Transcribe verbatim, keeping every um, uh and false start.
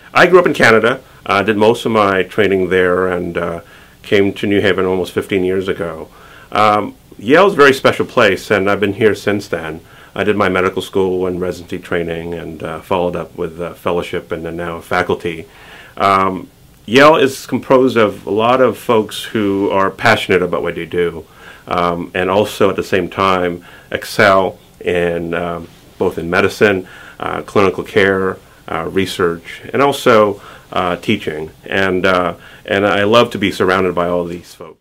I grew up in Canada. I uh, did most of my training there and uh, came to New Haven almost fifteen years ago. Um, Yale's a very special place, and I've been here since then. I did my medical school and residency training and uh, followed up with uh, fellowship and then now faculty. Um, Yale is composed of a lot of folks who are passionate about what they do um, and also at the same time excel in um, both in medicine, uh, clinical care, uh, research, and also uh, teaching. And, uh, and I love to be surrounded by all these folks.